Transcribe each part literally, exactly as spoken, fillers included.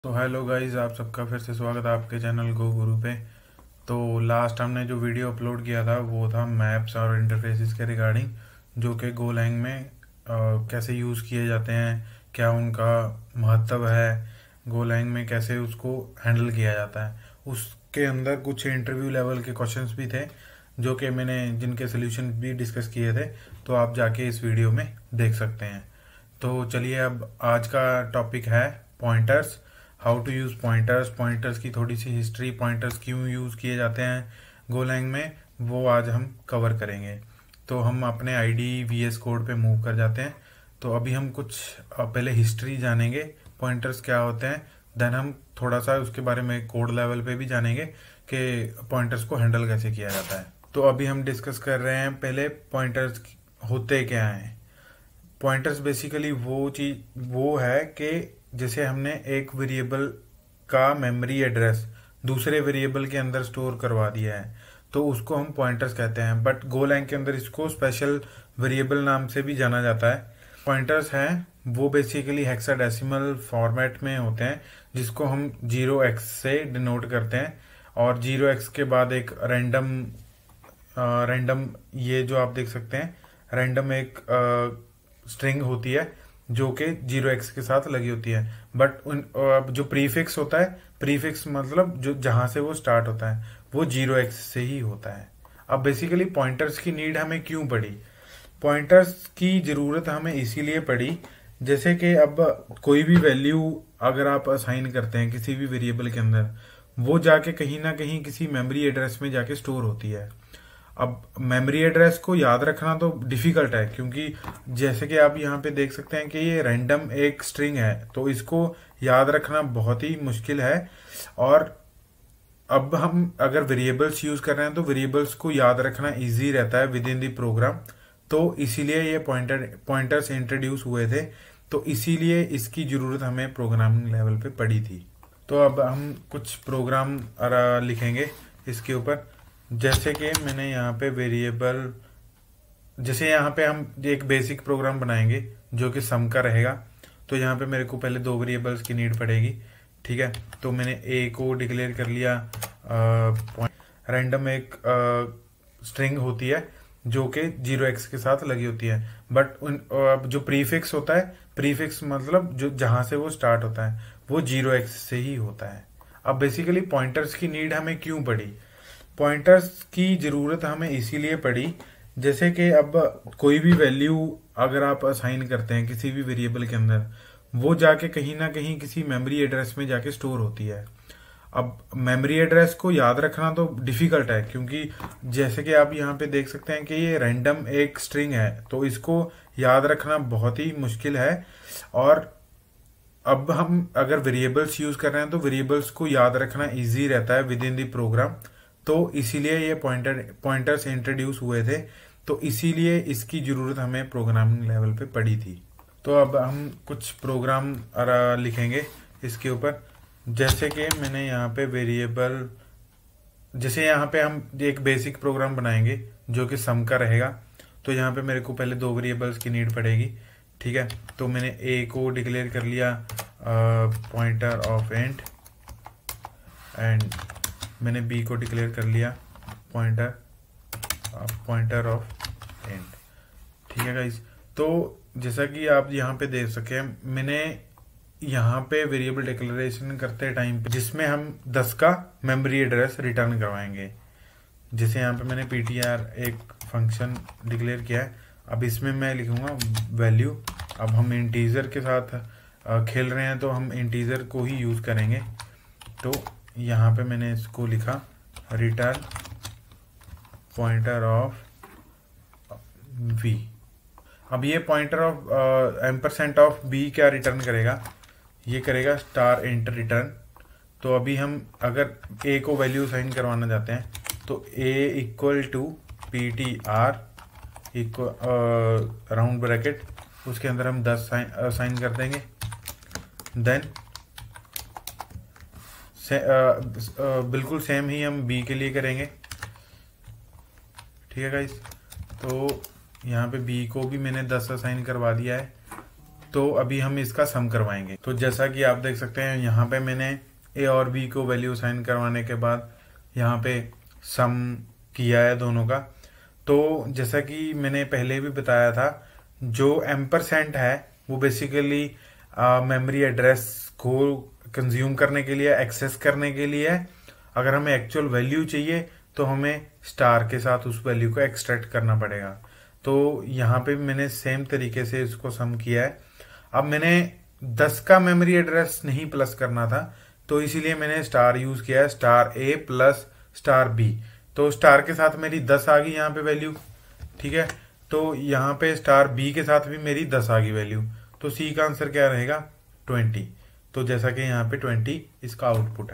तो hello guys, आप सबका फिर से स्वागत है आपके चैनल गो गुरु पे। तो लास्ट हमने जो वीडियो अपलोड किया था वो था मैप्स और इंटरफेसेस के रिगार्डिंग, जो कि गोलैंग में अ, कैसे यूज़ किए जाते हैं, क्या उनका महत्व है, गोलैंग में कैसे उसको हैंडल किया जाता है। उसके अंदर कुछ इंटरव्यू लेवल के क्वेश्चंस भी थे जो कि मैंने जिनके सोल्यूशन भी डिस्कस किए थे, तो आप जाके इस वीडियो में देख सकते हैं। तो चलिए, अब आज का टॉपिक है pointers, how to use pointers, pointers की थोड़ी सी हिस्ट्री, पॉइंटर्स क्यों यूज़ किए जाते हैं गोलैंग में, वो आज हम कवर करेंगे। तो हम अपने आईडी वीएस कोड पे मूव कर जाते हैं। तो अभी हम कुछ अ, पहले हिस्ट्री जानेंगे, पॉइंटर्स क्या होते हैं, देन हम थोड़ा सा उसके बारे में कोड लेवल पे भी जानेंगे कि पॉइंटर्स को हैंडल कैसे किया जाता है। तो अभी हम डिस्कस कर रहे हैं पहले पॉइंटर्स होते क्या हैं। पॉइंटर्स बेसिकली वो चीज वो है कि जैसे हमने एक वेरिएबल का मेमोरी एड्रेस दूसरे वेरिएबल के अंदर स्टोर करवा दिया है, तो उसको हम पॉइंटर्स कहते हैं। बट गोलैंग के अंदर इसको स्पेशल वेरिएबल नाम से भी जाना जाता है। पॉइंटर्स हैं वो बेसिकली हेक्साडेसिमल फॉर्मेट में होते हैं, जिसको हम जीरो एक्स से डिनोट करते हैं। और जीरो एक्स के बाद एक रैंडम रैंडम ये जो आप देख सकते हैं, रैंडम एक स्ट्रिंग होती है जो कि जीरो एक्स के साथ लगी होती है। बट उन अब जो प्रीफिक्स होता है, प्रीफिक्स मतलब जो जहां से वो स्टार्ट होता है वो जीरो एक्स से ही होता है। अब बेसिकली पॉइंटर्स की नीड हमें क्यों पड़ी? पॉइंटर्स की जरूरत हमें इसीलिए पड़ी, जैसे कि अब कोई भी वैल्यू अगर आप असाइन करते हैं किसी भी वेरिएबल के अंदर, वो जाके कहीं ना कहीं किसी मेमोरी एड्रेस में जाके स्टोर होती है। अब मेमोरी एड्रेस को याद रखना तो डिफिकल्ट है, क्योंकि जैसे कि आप यहाँ पे देख सकते हैं कि ये रैंडम एक स्ट्रिंग है, तो इसको याद रखना बहुत ही मुश्किल है। और अब हम अगर वेरिएबल्स यूज कर रहे हैं तो वेरिएबल्स को याद रखना इजी रहता है विद इन द प्रोग्राम। तो इसीलिए ये पॉइंटर पॉइंटर्स इंट्रोड्यूस हुए थे। तो इसीलिए इसकी जरूरत हमें प्रोग्रामिंग लेवल पे पड़ी थी। तो अब हम कुछ प्रोग्राम लिखेंगे इसके ऊपर। जैसे कि मैंने यहाँ पे वेरिएबल, जैसे यहाँ पे हम एक बेसिक प्रोग्राम बनाएंगे जो कि सम का रहेगा। तो यहाँ पे मेरे को पहले दो वेरिएबल्स की नीड पड़ेगी, ठीक है। तो मैंने ए को डिक्लेयर कर लिया, रैंडम एक स्ट्रिंग होती है जो कि जीरो एक्स के साथ लगी होती है। बट उन uh, जो प्रीफिक्स होता है, प्रीफिक्स मतलब जो जहां से वो स्टार्ट होता है वो जीरो एक्स से ही होता है। अब बेसिकली पॉइंटर्स की नीड हमें क्यों पड़ी? पॉइंटर्स की जरूरत हमें इसीलिए पड़ी, जैसे कि अब कोई भी वैल्यू अगर आप असाइन करते हैं किसी भी वेरिएबल के अंदर, वो जाके कहीं ना कहीं किसी मेमोरी एड्रेस में जाके स्टोर होती है। अब मेमोरी एड्रेस को याद रखना तो डिफिकल्ट है, क्योंकि जैसे कि आप यहाँ पे देख सकते हैं कि ये रैंडम एक स्ट्रिंग है, तो इसको याद रखना बहुत ही मुश्किल है। और अब हम अगर वेरिएबल्स यूज कर रहे हैं तो वेरिएबल्स को याद रखना इजी रहता है विद इन द प्रोग्राम। तो इसीलिए ये पॉइंटर पॉइंटर्स इंट्रोड्यूस हुए थे। तो इसीलिए इसकी जरूरत हमें प्रोग्रामिंग लेवल पे पड़ी थी। तो अब हम कुछ प्रोग्राम लिखेंगे इसके ऊपर। जैसे कि मैंने यहाँ पे वेरिएबल, जैसे यहाँ पे हम एक बेसिक प्रोग्राम बनाएंगे जो कि सम का रहेगा। तो यहाँ पे मेरे को पहले दो वेरिएबल्स की नीड पड़ेगी, ठीक है। तो मैंने ए को डिक्लेयर कर लिया पॉइंटर ऑफ इंट, एंड मैंने बी को डिक्लेयर कर लिया पॉइंटर पॉइंटर ऑफ इंट, ठीक है गाइस। तो जैसा कि आप यहाँ पे देख सके, मैंने यहाँ पे वेरिएबल डिक्लेरेशन करते टाइम पे जिसमें हम दस का मेमोरी एड्रेस रिटर्न करवाएंगे। जैसे यहाँ पे मैंने पीटीआर एक फंक्शन डिक्लेयर किया है। अब इसमें मैं लिखूंगा वैल्यू। अब हम इंटीजर के साथ खेल रहे हैं तो हम इंटीजर को ही यूज करेंगे। तो यहाँ पे मैंने इसको लिखा रिटर्न पॉइंटर ऑफ वी। अब ये pointer of ampersand of B क्या रिटर्न करेगा? ये करेगा स्टार इंट रिटर्न। तो अभी हम अगर ए को वैल्यू साइन करवाना चाहते हैं तो A equal to P T R equal round bracket, उसके अंदर हम दस साइन साइन कर देंगे। देन से, आ, आ, बिल्कुल सेम ही हम बी के लिए करेंगे, ठीक है गाइस। तो यहाँ पे बी को भी मैंने दस असाइन करवा दिया है। तो अभी हम इसका सम करवाएंगे। तो जैसा कि आप देख सकते हैं यहाँ पे मैंने ए और बी को वैल्यू असाइन करवाने के बाद यहाँ पे सम किया है दोनों का। तो जैसा कि मैंने पहले भी बताया था, जो एम्परसेंट है वो बेसिकली मेमोरी एड्रेस को कंज्यूम करने के लिए, एक्सेस करने के लिए है। अगर हमें एक्चुअल वैल्यू चाहिए तो हमें स्टार के साथ उस वैल्यू को एक्सट्रैक्ट करना पड़ेगा। तो यहाँ पे मैंने सेम तरीके से इसको सम किया है। अब मैंने दस का मेमोरी एड्रेस नहीं प्लस करना था, तो इसीलिए मैंने स्टार यूज किया है, star A plus star B. तो स्टार के साथ मेरी दस आ गई यहाँ पे वैल्यू, ठीक है। तो यहाँ पे स्टार बी के साथ भी मेरी दस आ गई वैल्यू। तो सी का आंसर क्या रहेगा, ट्वेंटी। तो जैसा कि यहाँ पे ट्वेंटी इसका आउटपुट है,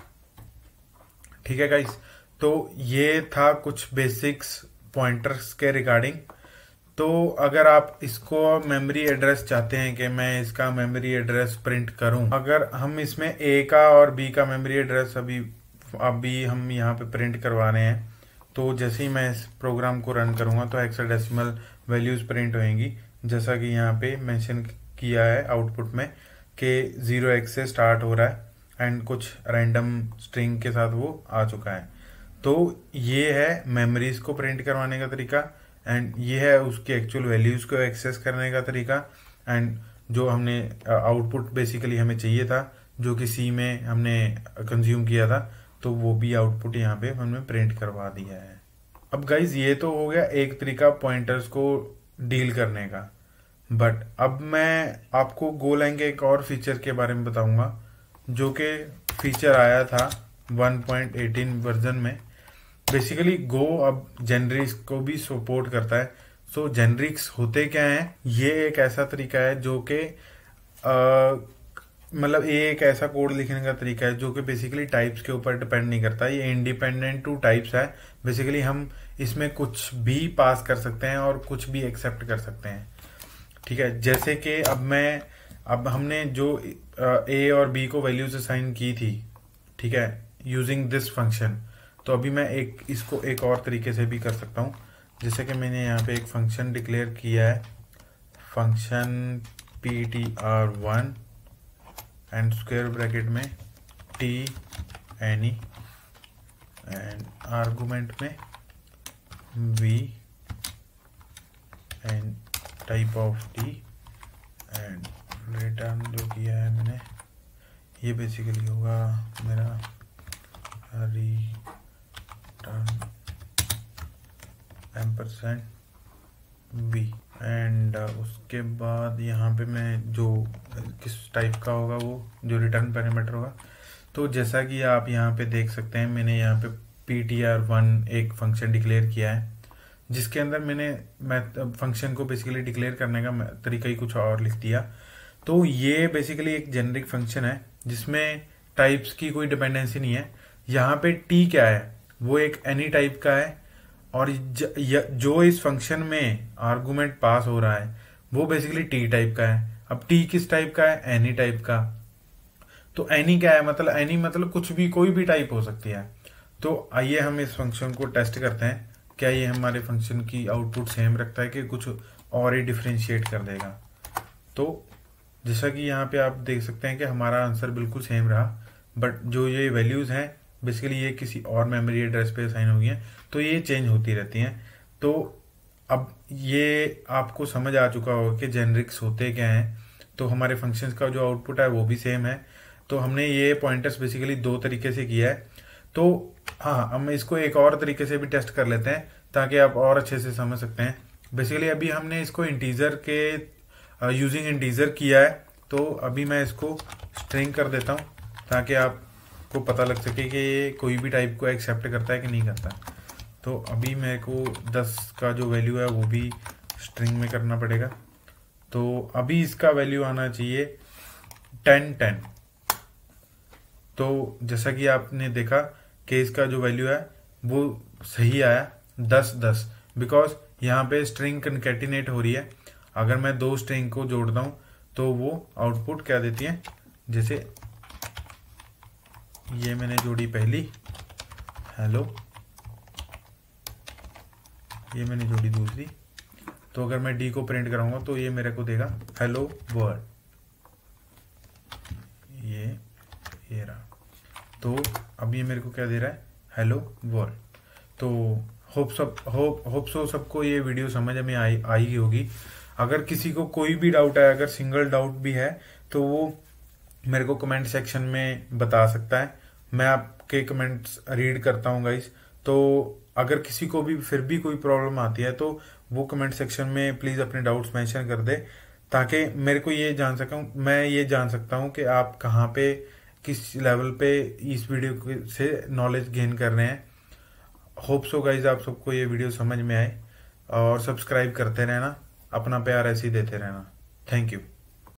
ठीक है गाइस। तो ये था कुछ बेसिक्स पॉइंटर्स के रिगार्डिंग। तो अगर आप इसको मेमोरी एड्रेस चाहते हैं कि मैं इसका मेमोरी एड्रेस प्रिंट करूं, अगर हम इसमें ए का और बी का मेमोरी एड्रेस अभी अभी हम यहाँ पे प्रिंट करवा रहे हैं, तो जैसे ही मैं इस प्रोग्राम को रन करूंगा तो हेक्साडेसिमल वैल्यूज प्रिंट होंगी, जैसा कि यहाँ पे मेंशन किया है आउटपुट में कि जीरो एक्स से स्टार्ट हो रहा है एंड कुछ रैंडम स्ट्रिंग के साथ वो आ चुका है। तो ये है मेमोरीज को प्रिंट करवाने का तरीका, एंड ये है उसकी एक्चुअल वैल्यूज को एक्सेस करने का तरीका। एंड जो हमने आउटपुट बेसिकली हमें चाहिए था, जो कि सी में हमने कंज्यूम किया था, तो वो भी आउटपुट यहाँ पे हमने प्रिंट करवा दिया है। अब गाइज ये तो हो गया एक तरीका पॉइंटर्स को डील करने का, बट अब मैं आपको गोलैंग के एक और फीचर के बारे में बताऊंगा, जो कि फीचर आया था वन पॉइंट एटीन वर्जन में। बेसिकली गो अब जेनरिक्स को भी सपोर्ट करता है। सो so, जेनरिक्स होते क्या हैं, ये एक ऐसा तरीका है जो कि मतलब ये एक ऐसा कोड लिखने का तरीका है जो कि बेसिकली टाइप्स के ऊपर डिपेंड नहीं करता। ये इंडिपेंडेंट टू टाइप्स है। बेसिकली हम इसमें कुछ भी पास कर सकते हैं और कुछ भी एक्सेप्ट कर सकते हैं, ठीक है। जैसे कि अब मैं अब हमने जो ए और बी को वैल्यूज असाइन की थी, ठीक है, यूजिंग दिस फंक्शन, तो अभी मैं एक इसको एक और तरीके से भी कर सकता हूँ। जैसे कि मैंने यहाँ पे एक फंक्शन डिक्लेयर किया है, function P T R one and square bracket में टी एनी एंड आर्गुमेंट में V and type of T and return जो किया है मैंने, ये बेसिकली होगा मेरा रिटर्न एम्परसेंड वी। एंड उसके बाद यहाँ पे मैं जो किस टाइप का होगा वो जो रिटर्न पैरामीटर होगा, तो जैसा कि आप यहाँ पे देख सकते हैं, मैंने यहाँ पे पी टी आर वन एक फंक्शन डिक्लेयर किया है, जिसके अंदर मैंने मैं फंक्शन को बेसिकली डिक्लेयर करने का तरीका ही कुछ और लिख दिया। तो ये बेसिकली एक जेनरिक फंक्शन है जिसमें टाइप्स की कोई डिपेंडेंसी नहीं है। यहाँ पे टी क्या है, वो एक एनी टाइप का है, और ज, य, जो इस फंक्शन में आर्गुमेंट पास हो रहा है वो बेसिकली टी टाइप का है। अब टी किस टाइप का है, एनी टाइप का। तो एनी क्या है, मतलब एनी मतलब कुछ भी, कोई भी टाइप हो सकती है। तो आइए हम इस फंक्शन को टेस्ट करते हैं, क्या ये हमारे फंक्शन की आउटपुट सेम रखता है कि कुछ और ही डिफ्रेंशिएट कर देगा। तो जैसा कि यहाँ पे आप देख सकते हैं कि हमारा आंसर बिल्कुल सेम रहा, बट जो ये वैल्यूज हैं बेसिकली ये किसी और मेमोरी एड्रेस पे असाइन हो गई हैं, तो ये चेंज होती रहती हैं। तो अब ये आपको समझ आ चुका होगा कि जेनरिक्स होते क्या हैं। तो हमारे फंक्शंस का जो आउटपुट है वो भी सेम है। तो हमने ये पॉइंटर्स बेसिकली दो तरीके से किया है। तो हाँ, हम इसको एक और तरीके से भी टेस्ट कर लेते हैं ताकि आप और अच्छे से समझ सकते हैं। बेसिकली अभी हमने इसको इंटीजर के यूजिंग इंटीजर किया है, तो अभी मैं इसको स्ट्रिंग कर देता हूँ ताकि आपको पता लग सके कि ये कोई भी टाइप को एक्सेप्ट करता है कि नहीं करता। तो अभी मेरे को दस का जो वैल्यू है वो भी स्ट्रिंग में करना पड़ेगा। तो अभी इसका वैल्यू आना चाहिए टेन टेन। तो जैसा कि आपने देखा कि इसका जो वैल्यू है वो सही आया दस दस, बिकॉज यहाँ पे स्ट्रिंग कनकैटिनेट हो रही है। अगर मैं दो स्ट्रिंग को जोड़ता हूँ तो वो आउटपुट क्या देती है, जैसे ये मैंने जोड़ी पहली हेलो, ये मैंने जोड़ी दूसरी तो अगर मैं डी को प्रिंट कराऊंगा तो ये मेरे को देगा हेलो वर्ल्ड, ये ये रहा। तो अब ये मेरे को क्या दे रहा है, हेलो वर्ल्ड। तो होप सब होप होप सो सबको ये वीडियो समझ में आई आई होगी। अगर किसी को कोई भी डाउट है, अगर सिंगल डाउट भी है, तो वो मेरे को कमेंट सेक्शन में बता सकता है। मैं आपके कमेंट्स रीड करता हूँ गाइस। तो अगर किसी को भी फिर भी कोई प्रॉब्लम आती है तो वो कमेंट सेक्शन में प्लीज़ अपने डाउट्स मेंशन कर दे, ताकि मेरे को ये जान सकूं, मैं ये जान सकता हूँ कि आप कहाँ पे, किस लेवल पे इस वीडियो से नॉलेज गेन कर रहे हैं। होप सो गाइज आप सबको ये वीडियो समझ में आए, और सब्सक्राइब करते रहना, अपना प्यार ऐसे ही देते रहना। Thank you.